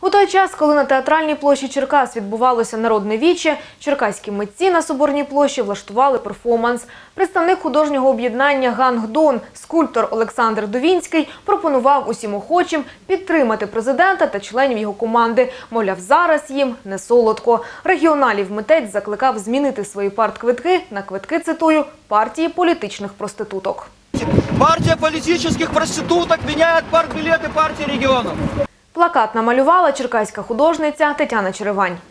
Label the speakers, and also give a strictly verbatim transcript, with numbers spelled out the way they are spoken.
Speaker 1: У той час, коли на театральній площі Черкас відбувалося народне віче, черкаські митці на Соборній площі влаштували перформанс. Представник художнього об'єднання «Гангдон», скульптор Олександр Довінський, пропонував усім охочим підтримати президента та членів його команди. Мовляв, зараз їм не солодко. Регіоналів митець закликав змінити свої партквитки на квитки, цитую, партії політичних проституток.
Speaker 2: Партия политических проституток меняет партбилеты партии регионов.
Speaker 1: Плакат намалювала черкаська художниця Тетяна Черевань.